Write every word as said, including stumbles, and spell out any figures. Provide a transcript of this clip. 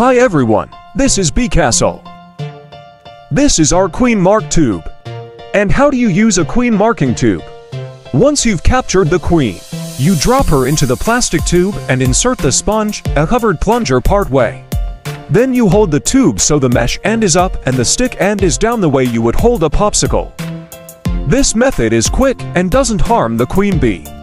Hi everyone, this is Beecastle. This is our queen mark tube. And how do you use a queen marking tube? Once you've captured the queen, you drop her into the plastic tube and insert the sponge, a covered plunger part way. Then you hold the tube so the mesh end is up and the stick end is down the way you would hold a popsicle. This method is quick and doesn't harm the queen bee.